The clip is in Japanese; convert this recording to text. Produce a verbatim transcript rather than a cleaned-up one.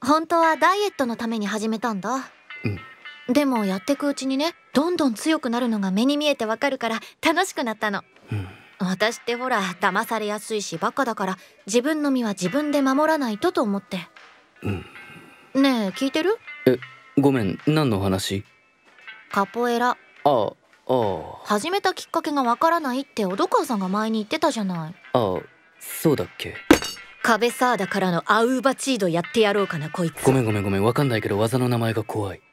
本当はダイエットのために始めたんだ。うん。でもやってくうちにね、どんどん強くなるのが目に見えてわかるから楽しくなったの。うん。私ってほら騙されやすいしバカだから、自分の身は自分で守らないとと思って。うん。ねえ聞いてる？ え、ごめん、何の話？ カポエラ。 ああ、ああ。 始めたきっかけがわからないって小戸川さんが前に言ってたじゃない。 ああ、そうだっけ。 カベサーダからのアウーバチードやってやろうかなこいつ。 ごめんごめんごめん、わかんないけど技の名前が怖い。